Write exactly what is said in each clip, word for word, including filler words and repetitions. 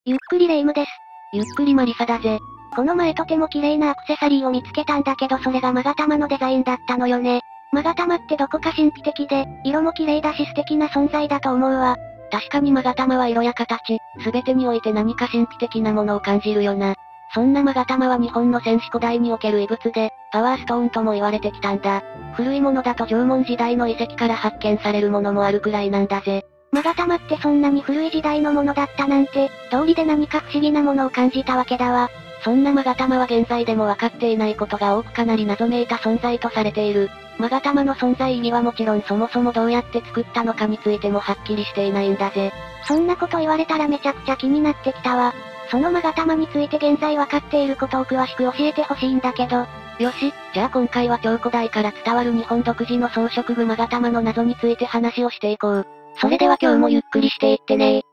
ゆっくりレ夢ムです。 ゆっくりマリサだぜ。 この前とても綺麗なアクセサリーを見つけたんだけどそれが勾玉のデザインだったのよね。勾玉ってどこか神秘的で、色も綺麗だし素敵な存在だと思うわ。 確かに勾玉は色や形、すべてにおいて何か神秘的なものを感じるよな。そんな勾玉は日本の戦士古代における遺物で、パワーストーンとも言われてきたんだ。古いものだと縄文時代の遺跡から発見されるものもあるくらいなんだぜ。 勾玉ってそんなに古い時代のものだったなんて、道理で何か不思議なものを感じたわけだわ。 そんな勾玉は現在でも分かっていないことが多くかなり謎めいた存在とされている。勾玉の存在意義はもちろんそもそもどうやって作ったのかについてもはっきりしていないんだぜ。 そんなこと言われたらめちゃくちゃ気になってきたわ。その勾玉について現在分かっていることを詳しく教えてほしいんだけど。 よし、じゃあ今回は超古代から伝わる日本独自の装飾具勾玉の謎について話をしていこう。 それでは今日もゆっくりしていってね。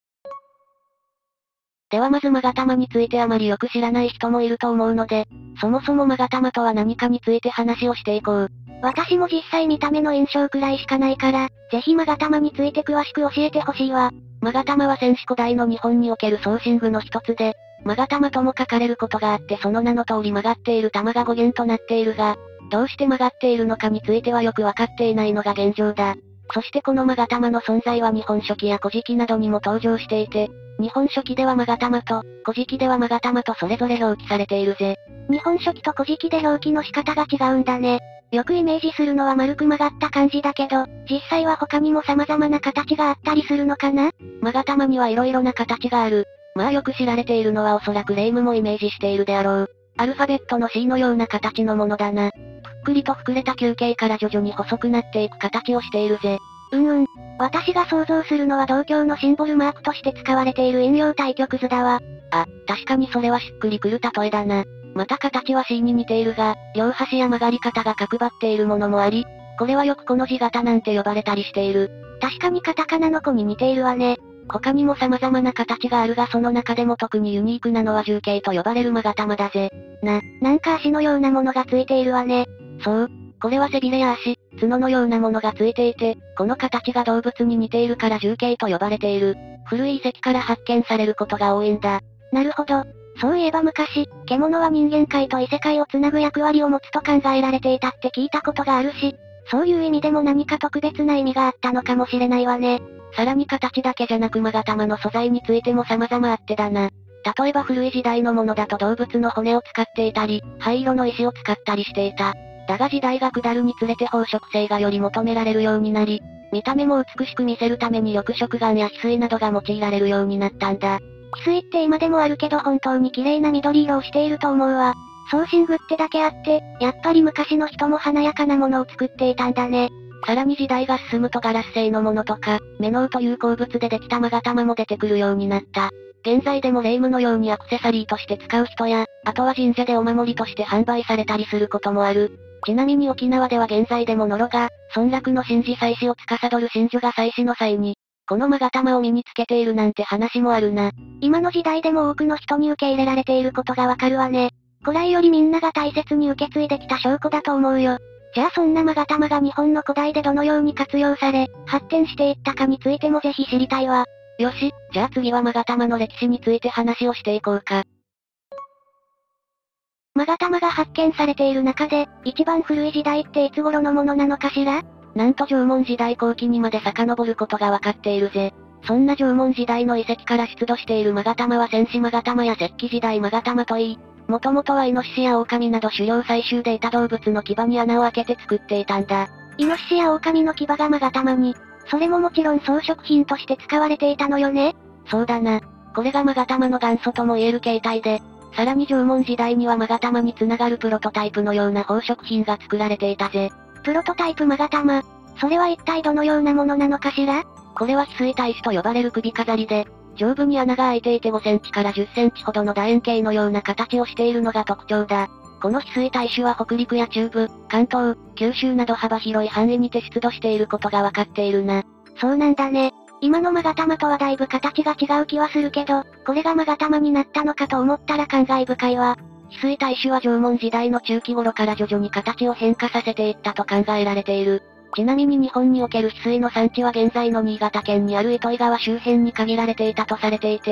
ではまず勾玉についてあまりよく知らない人もいると思うので、そもそも勾玉とは何かについて話をしていこう。 私も実際見た目の印象くらいしかないから、ぜひ勾玉について詳しく教えてほしいわ。 勾玉は戦士古代の日本における装身具の一つで、勾玉とも書かれることがあってその名の通り曲がっている玉が語源となっているが、どうして曲がっているのかについてはよくわかっていないのが現状だ。そしてこの勾玉の存在は日本書紀や古事記などにも登場していて、日本書紀では勾玉と、古事記では勾玉とそれぞれ表記されているぜ。 日本書紀と古事記で表記の仕方が違うんだね。よくイメージするのは丸く曲がった感じだけど、実際は他にも様々な形があったりするのかな？ 勾玉には色々な形がある。まあよく知られているのはおそらくレ夢ムもイメージしているであろう。アルファベットの C のような形のものだな。ぷっくりと膨れた球形から徐々に細くなっていく形をしているぜ。 うんうん。私が想像するのは同郷のシンボルマークとして使われている陰陽対極図だわ。 あ、確かにそれはしっくりくる例えだな。また形は C に似ているが、両端や曲がり方が角張っているものもあり、これはよくこの字型なんて呼ばれたりしている。 確かにカタカナの子に似ているわね。 他にも様々な形があるがその中でも特にユニークなのは獣形と呼ばれる勾玉だぜ。 な、なんか足のようなものがついているわね。 そう。これは背びれや足、角のようなものがついていて、この形が動物に似ているから獣形と呼ばれている。古い遺跡から発見されることが多いんだ。 なるほど。そういえば昔、獣は人間界と異世界をつなぐ役割を持つと考えられていたって聞いたことがあるし、そういう意味でも何か特別な意味があったのかもしれないわね。 さらに形だけじゃなく勾玉の素材についても様々あってだな。例えば古い時代のものだと動物の骨を使っていたり、灰色の石を使ったりしていた。だが時代が下るにつれて宝飾性がより求められるようになり、見た目も美しく見せるために緑色岩や翡翠などが用いられるようになったんだ。 翡翠って今でもあるけど本当に綺麗な緑色をしていると思うわ。装身具ってだけあって、やっぱり昔の人も華やかなものを作っていたんだね。 さらに時代が進むとガラス製のものとか、メノウという鉱物でできた勾玉も出てくるようになった。現在でもレ夢ムのようにアクセサリーとして使う人や、あとは神社でお守りとして販売されたりすることもある。ちなみに沖縄では現在でもノロが、村落の神事祭祀を司る神女が祭祀の際に、この勾玉を身につけているなんて話もあるな。 今の時代でも多くの人に受け入れられていることがわかるわね。古来よりみんなが大切に受け継いできた証拠だと思うよ。じゃあそんな勾玉が日本の古代でどのように活用され、発展していったかについてもぜひ知りたいわ。 よし、じゃあ次は勾玉の歴史について話をしていこうか。 勾玉が発見されている中で、一番古い時代っていつ頃のものなのかしら？ なんと縄文時代後期にまで遡ることがわかっているぜ。そんな縄文時代の遺跡から出土している勾玉は戦士勾玉や石器時代勾玉といい、もともとはイノシシや狼など狩猟採集でいた動物の牙に穴を開けて作っていたんだ。 イノシシや狼の牙が勾玉に、それももちろん装飾品として使われていたのよね？ そうだな。これが勾玉の元祖とも言える形態で、さらに縄文時代には勾玉につながるプロトタイプのような宝飾品が作られていたぜ。 プロトタイプ勾玉。それは一体どのようなものなのかしら？ これは翡翠大使と呼ばれる首飾りで、上部に穴が開いていてごセンチからじゅっセンチほどの楕円形のような形をしているのが特徴だ。この翡翠大使は北陸や中部、関東、九州など幅広い範囲にて出土していることがわかっているな。 そうなんだね。今の勾玉とはだいぶ形が違う気はするけど、これが勾玉になったのかと思ったら感慨深いわ。 翡翠大使は縄文時代の中期頃から徐々に形を変化させていったと考えられている。ちなみに日本における翡翠の産地は現在の新潟県にある糸魚川周辺に限られていたとされていて、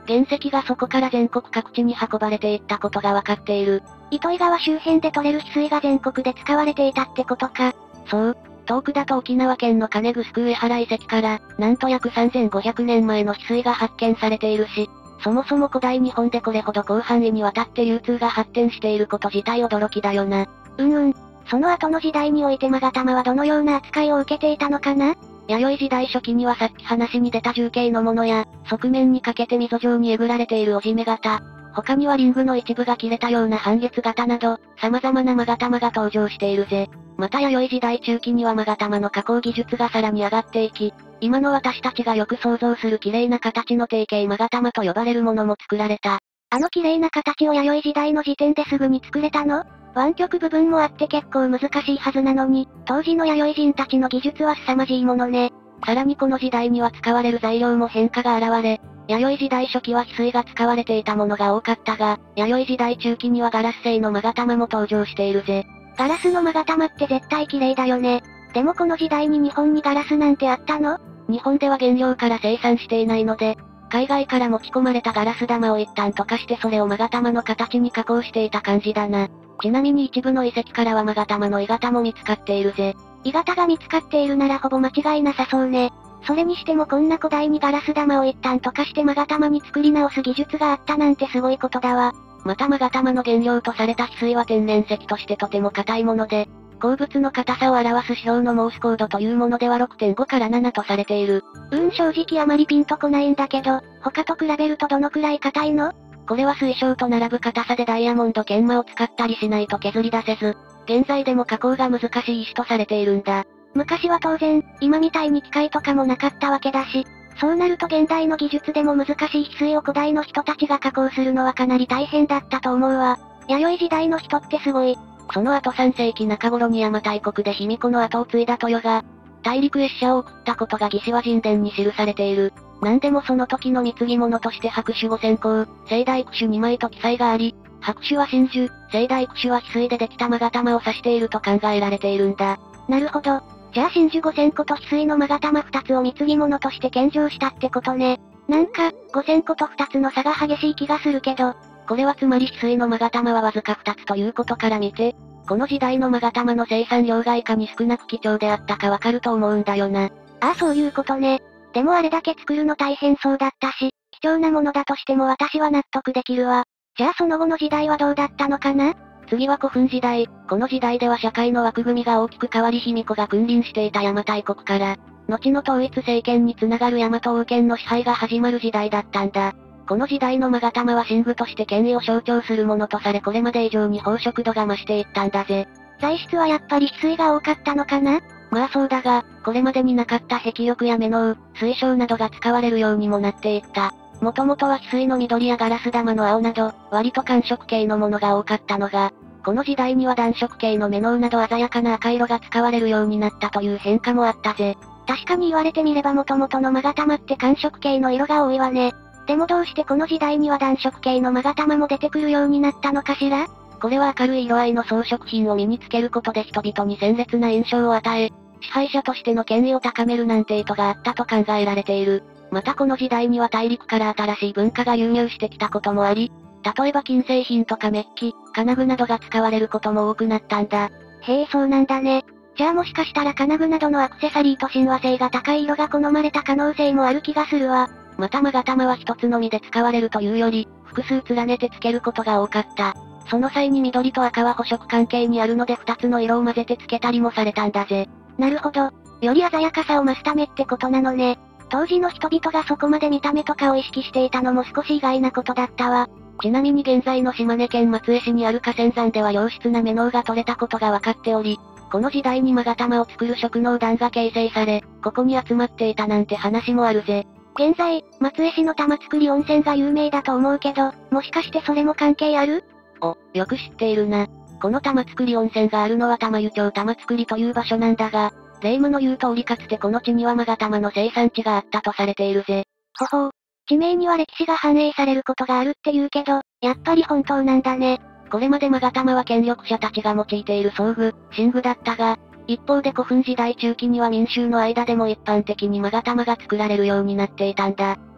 原石がそこから全国各地に運ばれていったことがわかっている。 糸魚川周辺で取れる翡翠が全国で使われていたってことか。 そう。遠くだと沖縄県の金城上原遺跡から、なんと約さんぜんごひゃくねんまえの翡翠が発見されているし、そもそも古代日本でこれほど広範囲にわたって流通が発展していること自体驚きだよな。 うんうん。その後の時代において勾玉はどのような扱いを受けていたのかな？ 弥生時代初期にはさっき話に出た重形のものや、側面にかけて溝状にえぐられているおじめ型、他にはリングの一部が切れたような半月型など、様々な勾玉が登場しているぜ。また弥生時代中期には勾玉の加工技術がさらに上がっていき、今の私たちがよく想像する綺麗な形の定型勾玉と呼ばれるものも作られた。 あの綺麗な形を弥生時代の時点ですぐに作れたの？湾曲部分もあって結構難しいはずなのに、当時の弥生人たちの技術は凄まじいものね。 さらにこの時代には使われる材料も変化が現れ、弥生時代初期は翡翠が使われていたものが多かったが、弥生時代中期にはガラス製の勾玉も登場しているぜ。 ガラスの勾玉って絶対綺麗だよね。でもこの時代に日本にガラスなんてあったの？ 日本では原料から生産していないので、海外から持ち込まれたガラス玉を一旦溶かしてそれを勾玉の形に加工していた感じだな。ちなみに一部の遺跡からは勾玉の鋳型も見つかっているぜ。 鋳型が見つかっているならほぼ間違いなさそうね。それにしてもこんな古代にガラス玉を一旦溶かして勾玉に作り直す技術があったなんてすごいことだわ。 また勾玉の原料とされた翡翠は天然石としてとても硬いもので、鉱物の硬さを表す指標のモースコードというものでは ろくてんご からななとされている。 うーん正直あまりピンとこないんだけど、他と比べるとどのくらい硬いの？ これは水晶と並ぶ硬さでダイヤモンド研磨を使ったりしないと削り出せず、現在でも加工が難しい石とされているんだ。 昔は当然、今みたいに機械とかもなかったわけだし、そうなると現代の技術でも難しい翡翠を古代の人たちが加工するのはかなり大変だったと思うわ。弥生時代の人ってすごい。 その後さんせいき中頃に邪馬台国で卑弥呼の後を継いだ豊が、大陸へ使者を送ったことが魏志倭人伝に記されている。なんでもその時の貢ぎ物として白種ごせんこう、青大九種にまいと記載があり、白種は真珠、青大九種は翡翠でできた勾玉を指していると考えられているんだ。 なるほど。じゃあ真珠ごせんこと翡翠の勾玉ふたつを貢ぎ物として献上したってことね。なんか、ごせんことふたつの差が激しい気がするけど。 これはつまり翡翠の勾玉はわずかふたつということから見て、この時代の勾玉の生産量がいかに少なく貴重であったかわかると思うんだよな。 ああそういうことね。でもあれだけ作るの大変そうだったし、貴重なものだとしても私は納得できるわ。じゃあその後の時代はどうだったのかな？ 次は古墳時代。この時代では社会の枠組みが大きく変わり卑弥呼が君臨していた邪馬台国から、後の統一政権につながる大和王権の支配が始まる時代だったんだ。この時代の勾玉は神具として権威を象徴するものとされこれまで以上に宝飾度が増していったんだぜ。 材質はやっぱり翡翠が多かったのかな？ まあそうだが、これまでになかった碧玉やメノウ、水晶などが使われるようにもなっていった。もともとは翡翠の緑やガラス玉の青など、割と寒色系のものが多かったのが、この時代には暖色系のメノウなど鮮やかな赤色が使われるようになったという変化もあったぜ。 確かに言われてみれば元々の勾玉って寒色系の色が多いわね。でもどうしてこの時代には暖色系の勾玉も出てくるようになったのかしら？ これは明るい色合いの装飾品を身につけることで人々に鮮烈な印象を与え、支配者としての権威を高めるなんて意図があったと考えられている。またこの時代には大陸から新しい文化が輸入してきたこともあり、例えば金製品とかメッキ、金具などが使われることも多くなったんだ。 へえそうなんだね。じゃあもしかしたら金具などのアクセサリーと親和性が高い色が好まれた可能性もある気がするわ。 また勾玉は一つのみで使われるというより、複数連ねてつけることが多かった。その際に緑と赤は補色関係にあるので二つの色を混ぜてつけたりもされたんだぜ。 なるほど。より鮮やかさを増すためってことなのね。当時の人々がそこまで見た目とかを意識していたのも少し意外なことだったわ。 ちなみに現在の島根県松江市にある河川山では良質なメノウが取れたことが分かっており、この時代に勾玉を作る職能団が形成され、ここに集まっていたなんて話もあるぜ。 現在、松江市の玉造温泉が有名だと思うけど、もしかしてそれも関係ある？ お、よく知っているな。この玉造温泉があるのは玉湯町玉造という場所なんだが、霊夢の言う通りかつてこの地には勾玉の生産地があったとされているぜ。 ほほう。地名には歴史が反映されることがあるって言うけど、やっぱり本当なんだね。 これまで勾玉は権力者たちが用いている装具、神具だったが、一方で古墳時代中期には民衆の間でも一般的に勾玉が作られるようになっていたんだ。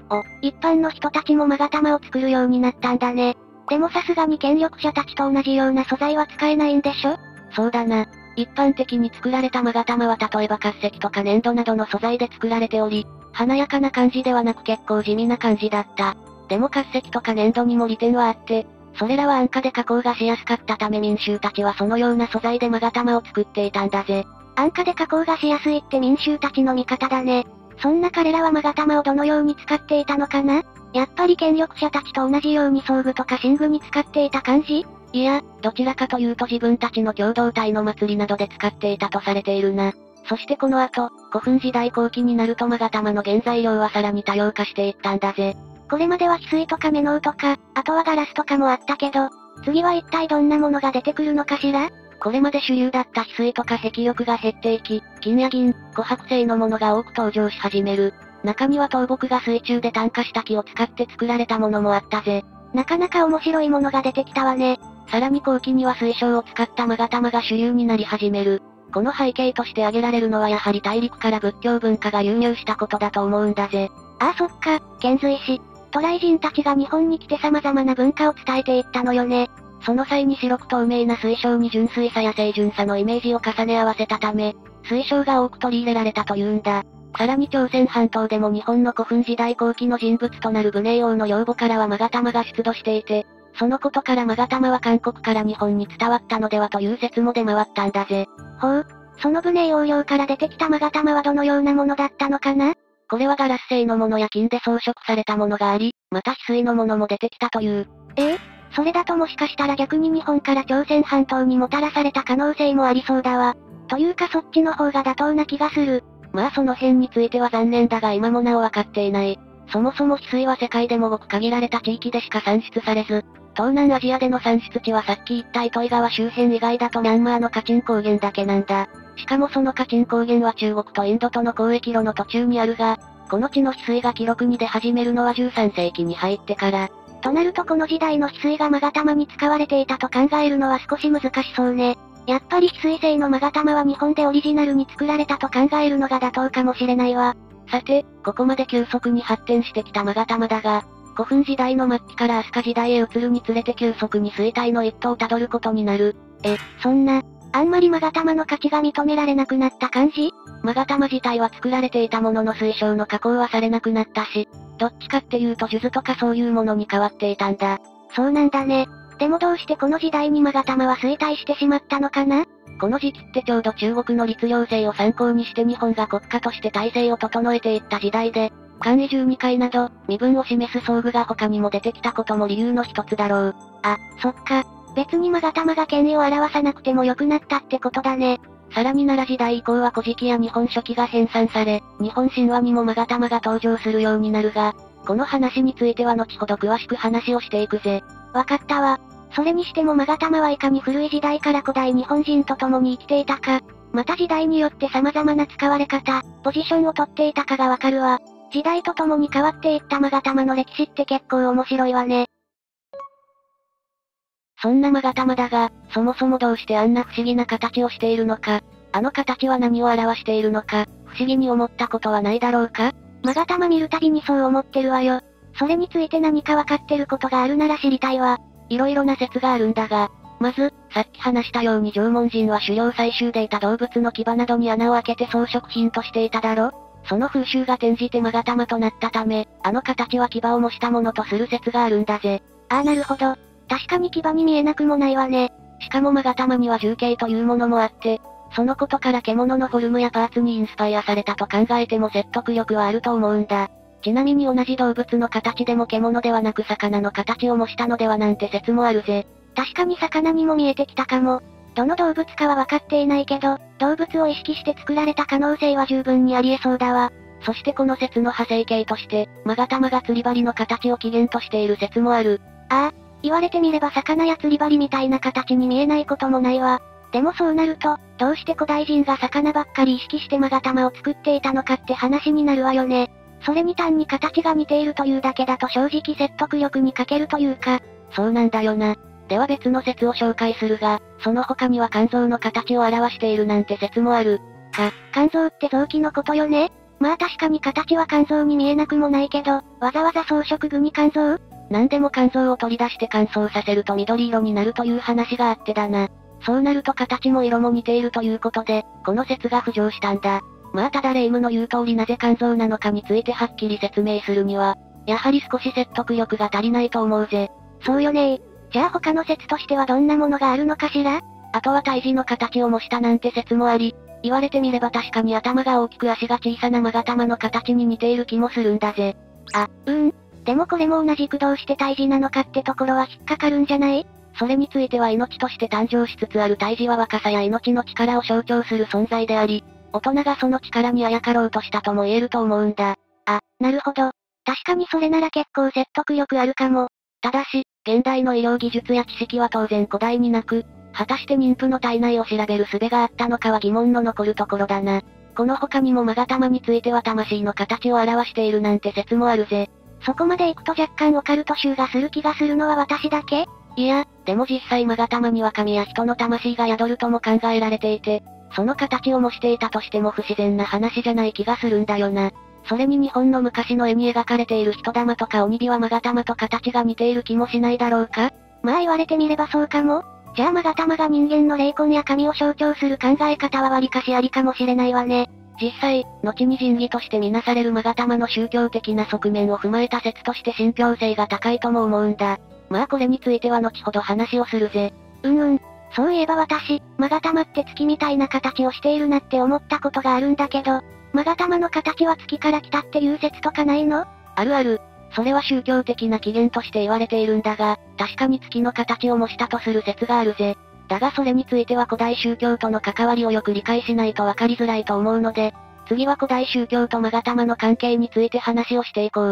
お、一般の人たちも勾玉を作るようになったんだね。でもさすがに権力者たちと同じような素材は使えないんでしょ？ そうだな。一般的に作られた勾玉は例えば滑石とか粘土などの素材で作られており、華やかな感じではなく結構地味な感じだった。でも滑石とか粘土にも利点はあって、それらは安価で加工がしやすかったため民衆たちはそのような素材で勾玉を作っていたんだぜ。 安価で加工がしやすいって民衆たちの味方だね。そんな彼らは勾玉をどのように使っていたのかな？やっぱり権力者たちと同じように装具とか寝具に使っていた感じ？ いや、どちらかというと自分たちの共同体の祭りなどで使っていたとされているな。そしてこの後、古墳時代後期になると勾玉の原材料はさらに多様化していったんだぜ。 これまでは翡翠とかメノウとか、あとはガラスとかもあったけど、次は一体どんなものが出てくるのかしら？ これまで主流だった翡翠とか壁力が減っていき、金や銀、琥珀製のものが多く登場し始める。中には倒木が水中で炭化した木を使って作られたものもあったぜ。 なかなか面白いものが出てきたわね。 さらに後期には水晶を使った勾玉が主流になり始める。この背景として挙げられるのはやはり大陸から仏教文化が流入したことだと思うんだぜ。 ああそっか、遣隋使。渡来人たちが日本に来て様々な文化を伝えていったのよね。 その際に白く透明な水晶に純粋さや清純さのイメージを重ね合わせたため、水晶が多く取り入れられたというんだ。さらに朝鮮半島でも日本の古墳時代後期の人物となる武寧王の養母からは勾玉が出土していて、そのことから勾玉は韓国から日本に伝わったのではという説も出回ったんだぜ。 ほう、その武寧王陵から出てきた勾玉はどのようなものだったのかな？ これはガラス製のものや金で装飾されたものがあり、また翡翠のものも出てきたという。 ええ？それだともしかしたら逆に日本から朝鮮半島にもたらされた可能性もありそうだわ。というかそっちの方が妥当な気がする。 まあその辺については残念だが今もなお分かっていない。そもそも翡翠は世界でもごく限られた地域でしか産出されず、東南アジアでの産出地はさっき言った糸魚川周辺以外だとミャンマーのカチン高原だけなんだ。しかもそのカチン高原は中国とインドとの交易路の途中にあるが、この地の翡翠が記録に出始めるのはじゅうさんせいきに入ってから。 となるとこの時代の翡翠が勾玉に使われていたと考えるのは少し難しそうね。やっぱり翡翠製の勾玉は日本でオリジナルに作られたと考えるのが妥当かもしれないわ。 さて、ここまで急速に発展してきた勾玉だが、古墳時代の末期から飛鳥時代へ移るにつれて急速に衰退の一途をたどることになる。 え、そんな、あんまり勾玉の価値が認められなくなった感じ？ 勾玉自体は作られていたものの水晶の加工はされなくなったし、どっちかっていうと数珠とかそういうものに変わっていたんだ。 そうなんだね。でもどうしてこの時代に勾玉は衰退してしまったのかな？ この時期ってちょうど中国の律令制を参考にして日本が国家として体制を整えていった時代で、簡易じゅうにかいなど、身分を示す装具が他にも出てきたことも理由の一つだろう。 あ、そっか。別に勾玉が権威を表さなくても良くなったってことだね。 さらに奈良時代以降は古事記や日本書紀が編纂され、日本神話にも勾玉が登場するようになるが、この話については後ほど詳しく話をしていくぜ。 わかったわ。それにしても勾玉はいかに古い時代から古代日本人と共に生きていたか、また時代によって様々な使われ方、ポジションをとっていたかがわかるわ。時代と共に変わっていった勾玉の歴史って結構面白いわね。 そんな勾玉だが、そもそもどうしてあんな不思議な形をしているのか、あの形は何を表しているのか、不思議に思ったことはないだろうか？ 勾玉見るたびにそう思ってるわよ。それについて何かわかってることがあるなら知りたいわ。 いろいろな説があるんだが、まず、さっき話したように縄文人は狩猟採集でいた動物の牙などに穴を開けて装飾品としていただろ？その風習が転じて勾玉となったため、あの形は牙を模したものとする説があるんだぜ。 ああなるほど。確かに牙に見えなくもないわね。 しかも勾玉には重形というものもあって、そのことから獣のフォルムやパーツにインスパイアされたと考えても説得力はあると思うんだ。ちなみに同じ動物の形でも獣ではなく魚の形を模したのではなんて説もあるぜ。 確かに魚にも見えてきたかも。どの動物かは分かっていないけど、動物を意識して作られた可能性は十分にあり得そうだわ。 そしてこの説の派生形として、勾玉が釣り針の形を起源としている説もある。 ああ、言われてみれば魚や釣り針みたいな形に見えないこともないわ。でもそうなると、どうして古代人が魚ばっかり意識して勾玉を作っていたのかって話になるわよね。それに単に形が似ているというだけだと正直説得力に欠けるというか。 そうなんだよな。では別の説を紹介するが、その他には肝臓の形を表しているなんて説もある。 か、肝臓って臓器のことよね？ まあ確かに形は肝臓に見えなくもないけど、わざわざ装飾具に肝臓？ なんでも肝臓を取り出して乾燥させると緑色になるという話があってだな。そうなると形も色も似ているということで、この説が浮上したんだ。まあただレイムの言う通りなぜ肝臓なのかについてはっきり説明するには、やはり少し説得力が足りないと思うぜ。 そうよね。じゃあ他の説としてはどんなものがあるのかしら？ あとは胎児の形を模したなんて説もあり、言われてみれば確かに頭が大きく足が小さな勾玉の形に似ている気もするんだぜ。 あ、うーん。でもこれも同じくどうして胎児なのかってところは引っかかるんじゃない？ それについては命として誕生しつつある胎児は若さや命の力を象徴する存在であり、大人がその力にあやかろうとしたとも言えると思うんだ。 あ、なるほど。確かにそれなら結構説得力あるかも。 ただし、現代の医療技術や知識は当然古代になく、果たして妊婦の体内を調べる術があったのかは疑問の残るところだな。この他にも勾玉については魂の形を表しているなんて説もあるぜ。 そこまで行くと若干オカルト臭がする気がするのは私だけ？ いや、でも実際勾玉には神や人の魂が宿るとも考えられていて、その形を模していたとしても不自然な話じゃない気がするんだよな。それに日本の昔の絵に描かれている人玉とか鬼火は勾玉と形が似ている気もしないだろうか？ まあ言われてみればそうかも。じゃあ勾玉が人間の霊魂や神を象徴する考え方は割かしありかもしれないわね。 実際、後に神器としてみなされる勾玉の宗教的な側面を踏まえた説として信憑性が高いとも思うんだ。まあこれについては後ほど話をするぜ。 うんうん。そういえば私、勾玉って月みたいな形をしているなって思ったことがあるんだけど、勾玉の形は月から来たっていう説とかないの？ あるある。それは宗教的な起源として言われているんだが、確かに月の形を模したとする説があるぜ。だがそれについては古代宗教との関わりをよく理解しないとわかりづらいと思うので、次は古代宗教と勾玉の関係について話をしていこう。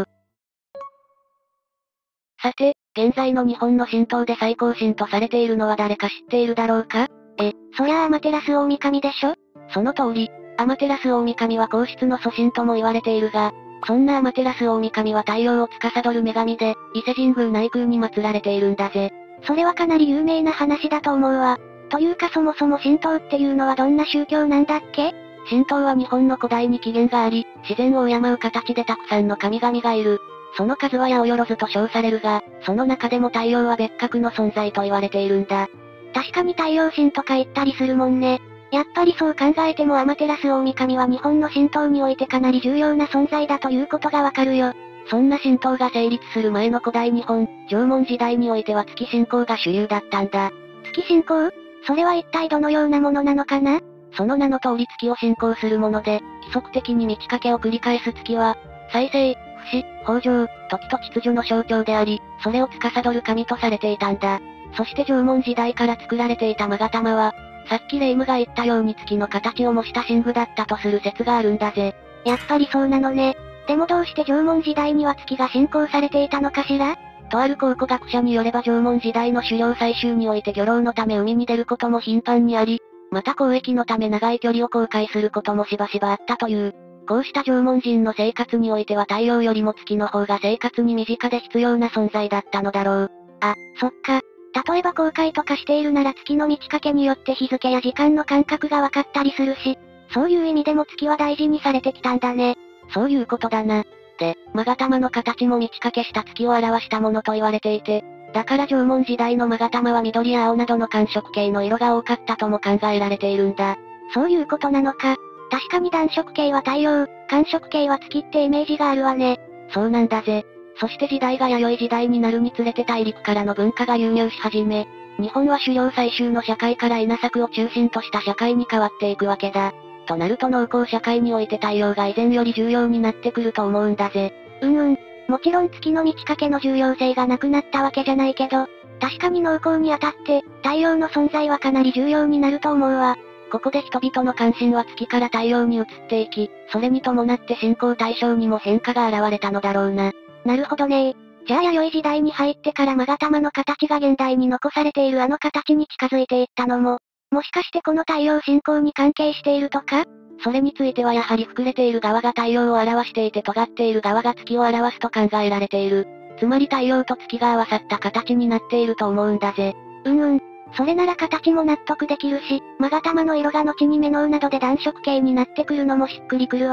さて、現在の日本の神道で最高神とされているのは誰か知っているだろうか？ え、そりゃあアマテラス大神でしょ？ その通り、アマテラス大神は皇室の祖神とも言われているが、そんなアマテラス大神は太陽を司る女神で、伊勢神宮内宮に祀られているんだぜ。 それはかなり有名な話だと思うわ。というかそもそも神道っていうのはどんな宗教なんだっけ？ 神道は日本の古代に起源があり、自然を敬う形でたくさんの神々がいる。その数は八百万と称されるが、その中でも太陽は別格の存在と言われているんだ。 確かに太陽神とか言ったりするもんね。やっぱりそう考えてもアマテラス大神は日本の神道においてかなり重要な存在だということがわかるよ。 そんな神道が成立する前の古代日本、縄文時代においては月信仰が主流だったんだ。 月信仰？それは一体どのようなものなのかな？ その名の通り月を信仰するもので、規則的に満ち欠けを繰り返す月は、再生、不死、豊穣、時と秩序の象徴であり、それを司る神とされていたんだ。そして縄文時代から作られていた勾玉は、さっき霊夢が言ったように月の形を模した神具だったとする説があるんだぜ。 やっぱりそうなのね。でもどうして縄文時代には月が信仰されていたのかしら？ とある考古学者によれば縄文時代の狩猟採集において漁労のため海に出ることも頻繁にあり、また交易のため長い距離を航海することもしばしばあったという。こうした縄文人の生活においては太陽よりも月の方が生活に身近で必要な存在だったのだろう。 あ、そっか。例えば航海とかしているなら月の満ち欠けによって日付や時間の感覚が分かったりするし、そういう意味でも月は大事にされてきたんだね。 そういうことだな。で、勾玉の形も満ち欠けした月を表したものと言われていて、だから縄文時代の勾玉は緑や青などの寒色系の色が多かったとも考えられているんだ。 そういうことなのか。確かに暖色系は太陽、寒色系は月ってイメージがあるわね。 そうなんだぜ。そして時代が弥生時代になるにつれて大陸からの文化が輸入し始め、日本は狩猟採集の社会から稲作を中心とした社会に変わっていくわけだ。となると農耕社会において太陽が以前より重要になってくると思うんだぜ。 うんうん。もちろん月の満ち欠けの重要性がなくなったわけじゃないけど、確かに農耕にあたって、太陽の存在はかなり重要になると思うわ。 ここで人々の関心は月から太陽に移っていき、それに伴って信仰対象にも変化が現れたのだろうな。 なるほどね。じゃあ弥生時代に入ってから勾玉の形が現代に残されているあの形に近づいていったのも、もしかしてこの太陽信仰に関係しているとか？ それについてはやはり膨れている側が太陽を表していて尖っている側が月を表すと考えられている。つまり太陽と月が合わさった形になっていると思うんだぜ。 うんうん。それなら形も納得できるし、勾玉の色が後にメノウなどで暖色系になってくるのもしっくりくるわ。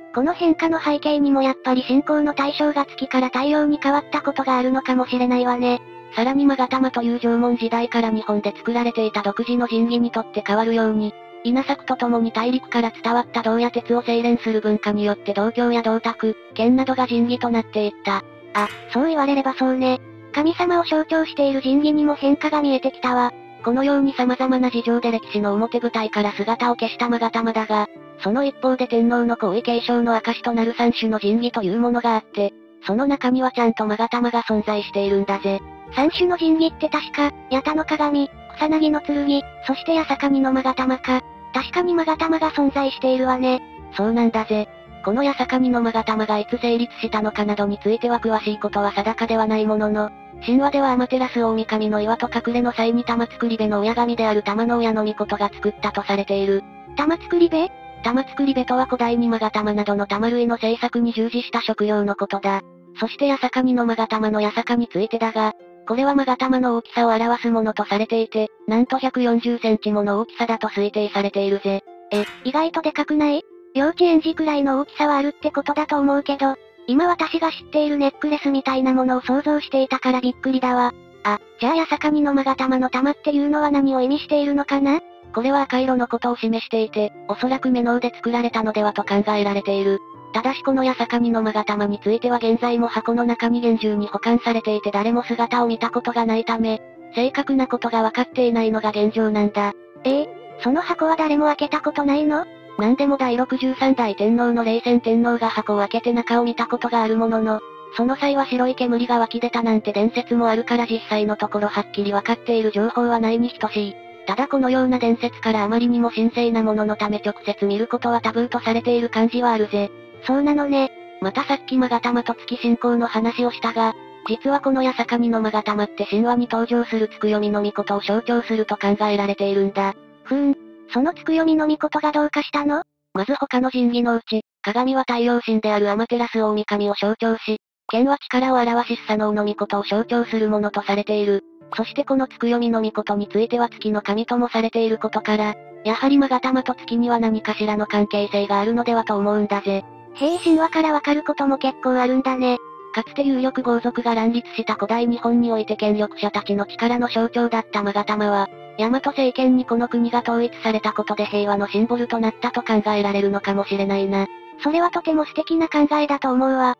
この変化の背景にもやっぱり信仰の対象が月から太陽に変わったことがあるのかもしれないわね。 さらに勾玉という縄文時代から日本で作られていた独自の神器にとって変わるように、稲作とともに大陸から伝わった銅や鉄を精錬する文化によって銅鏡や銅鐸、剣などが神器となっていった。 あ、そう言われればそうね。神様を象徴している神器にも変化が見えてきたわ。 このように様々な事情で歴史の表舞台から姿を消した勾玉だが、その一方で天皇の皇位継承の証となる三種の神器というものがあって、その中にはちゃんと勾玉が存在しているんだぜ。 三種の神器って確か、八田の鏡、草薙の剣、そして八坂にの勾玉か。確かに勾玉が存在しているわね。 そうなんだぜ。この八坂にの勾玉がいつ成立したのかなどについては詳しいことは定かではないものの、神話ではアマテラス大神の岩と隠れの際に玉造り部の親神である玉の親の御事が作ったとされている。 玉造り部？ 玉造り部とは古代に勾玉などの玉類の製作に従事した職業のことだ。そして八坂にの勾玉の八坂についてだが、これは勾玉の大きさを表すものとされていて、なんとひゃくよんじゅっセンチもの大きさだと推定されているぜ。 え、意外とでかくない？幼稚園児くらいの大きさはあるってことだと思うけど、今私が知っているネックレスみたいなものを想像していたからびっくりだわ。あ、じゃあ八坂にの勾玉の玉っていうのは何を意味しているのかな？ これは赤色のことを示していて、おそらくメノウで作られたのではと考えられている。ただしこの八坂にの勾玉については現在も箱の中に厳重に保管されていて誰も姿を見たことがないため、正確なことが分かっていないのが現状なんだ。 ええ、その箱は誰も開けたことないの？ なんでもだいろくじゅうさんだい天皇の霊泉天皇が箱を開けて中を見たことがあるものの、その際は白い煙が湧き出たなんて伝説もあるから実際のところはっきり分かっている情報はないに等しい。ただこのような伝説からあまりにも神聖なもののため直接見ることはタブーとされている感じはあるぜ。 そうなのね。 またさっき勾玉と月信仰の話をしたが、実はこの八坂にの勾玉って神話に登場するつくよみの御事を象徴すると考えられているんだ。 ふーん。そのつくよみの御事がどうかしたの？ まず他の神器のうち、鏡は太陽神であるアマテラス大神を象徴し、剣は力を表しスサノオの御事を象徴するものとされている。そしてこのつくよみの御事については月の神ともされていることから、やはり勾玉と月には何かしらの関係性があるのではと思うんだぜ。 へえ、神話からわかることも結構あるんだね。 かつて有力豪族が乱立した古代日本において権力者たちの力の象徴だった勾玉は、大和政権にこの国が統一されたことで平和のシンボルとなったと考えられるのかもしれないな。 それはとても素敵な考えだと思うわ。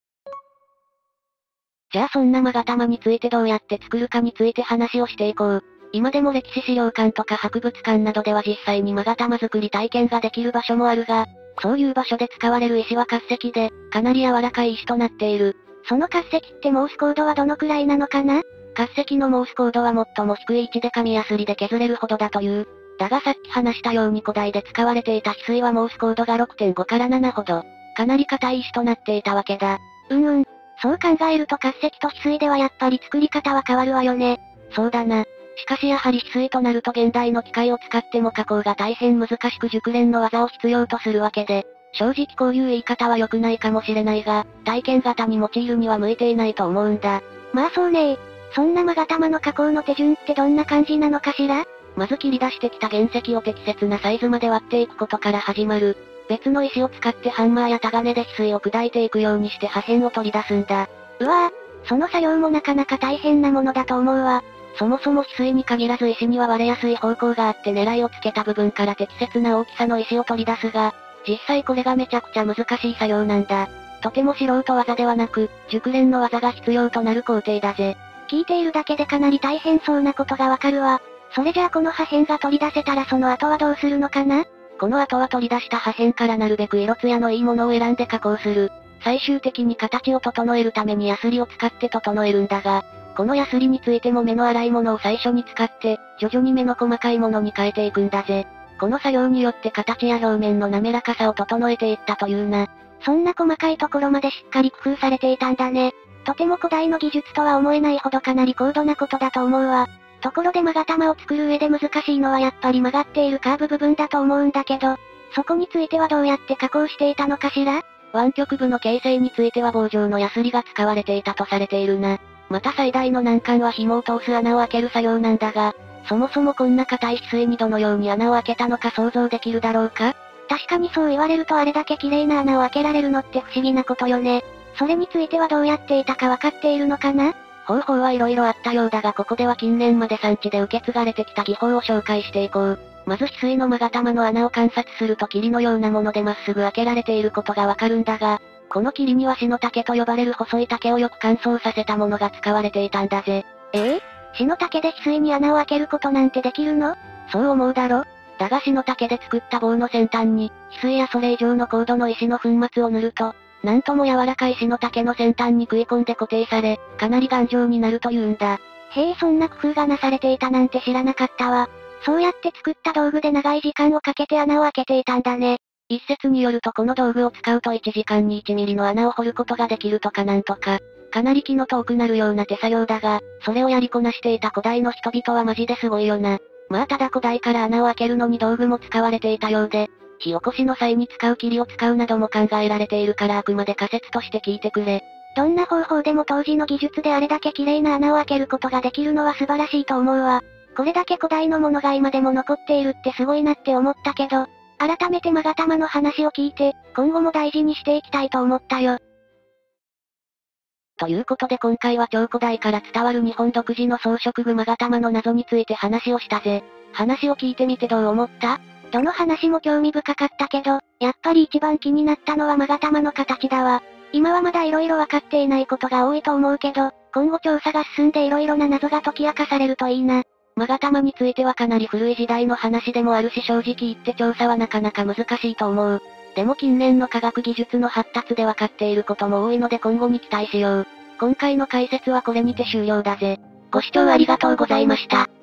じゃあそんな勾玉についてどうやって作るかについて話をしていこう。今でも歴史資料館とか博物館などでは実際に勾玉作り体験ができる場所もあるが、そういう場所で使われる石は活石で、かなり柔らかい石となっている。 その活石ってモースコードはどのくらいなのかな？ 活石のモースコードは最も低い位置で紙やすりで削れるほどだという。だがさっき話したように古代で使われていた翡翠はモースコードが ろくてんご からななほど。かなり硬い石となっていたわけだ。 うんうん。そう考えると活石と翡翠ではやっぱり作り方は変わるわよね。 そうだな。しかしやはり翡翠となると現代の機械を使っても加工が大変難しく熟練の技を必要とするわけで、正直こういう言い方は良くないかもしれないが、体験型に用いるには向いていないと思うんだ。 まあそうね。そんな勾玉の加工の手順ってどんな感じなのかしら？ まず切り出してきた原石を適切なサイズまで割っていくことから始まる。別の石を使ってハンマーやタガネで翡翠を砕いていくようにして破片を取り出すんだ。 うわぁ、その作業もなかなか大変なものだと思うわ。 そもそも翡翠に限らず石には割れやすい方向があって狙いをつけた部分から適切な大きさの石を取り出すが、実際これがめちゃくちゃ難しい作業なんだ。とても素人技ではなく、熟練の技が必要となる工程だぜ。 聞いているだけでかなり大変そうなことがわかるわ。それじゃあこの破片が取り出せたらその後はどうするのかな？ この後は取り出した破片からなるべく色艶のいいものを選んで加工する。最終的に形を整えるためにヤスリを使って整えるんだが、このヤスリについても目の粗いものを最初に使って、徐々に目の細かいものに変えていくんだぜ。この作業によって形や表面の滑らかさを整えていったというな。 そんな細かいところまでしっかり工夫されていたんだね。とても古代の技術とは思えないほどかなり高度なことだと思うわ。ところで勾玉を作る上で難しいのはやっぱり曲がっているカーブ部分だと思うんだけど、そこについてはどうやって加工していたのかしら？ 湾曲部の形成については棒状のヤスリが使われていたとされているな。また最大の難関は紐を通す穴を開ける作業なんだが、そもそもこんな硬い翡翠にどのように穴を開けたのか想像できるだろうか？ 確かにそう言われるとあれだけ綺麗な穴を開けられるのって不思議なことよね。それについてはどうやっていたかわかっているのかな？ 方法はいろいろあったようだがここでは近年まで産地で受け継がれてきた技法を紹介していこう。まず翡翠の勾玉の穴を観察すると霧のようなものでまっすぐ開けられていることがわかるんだが、この霧には篠竹と呼ばれる細い竹をよく乾燥させたものが使われていたんだぜ。 ええ篠竹で翡翠に穴を開けることなんてできるの？ そう思うだろ？だが篠竹で作った棒の先端に、翡翠やそれ以上の高度の石の粉末を塗ると、なんとも柔らかい篠竹の先端に食い込んで固定され、かなり頑丈になるというんだ。 へえ、そんな工夫がなされていたなんて知らなかったわ。そうやって作った道具で長い時間をかけて穴を開けていたんだね。 一説によるとこの道具を使うといちじかんにいちミリの穴を掘ることができるとかなんとか、かなり気の遠くなるような手作業だが、それをやりこなしていた古代の人々はマジですごいよな。まあただ古代から穴を開けるのに道具も使われていたようで、火起こしの際に使う霧を使うなども考えられているからあくまで仮説として聞いてくれ。 どんな方法でも当時の技術であれだけ綺麗な穴を開けることができるのは素晴らしいと思うわ。これだけ古代のものが今でも残っているってすごいなって思ったけど、改めて勾玉の話を聞いて、今後も大事にしていきたいと思ったよ。 ということで今回は超古代から伝わる日本独自の装飾具勾玉の謎について話をしたぜ。話を聞いてみてどう思った？ どの話も興味深かったけど、やっぱり一番気になったのは勾玉の形だわ。今はまだ色々わかっていないことが多いと思うけど、今後調査が進んで色々な謎が解き明かされるといいな。 勾玉についてはかなり古い時代の話でもあるし正直言って調査はなかなか難しいと思う。でも近年の科学技術の発達でわかっていることも多いので今後に期待しよう。今回の解説はこれにて終了だぜ。ご視聴ありがとうございました。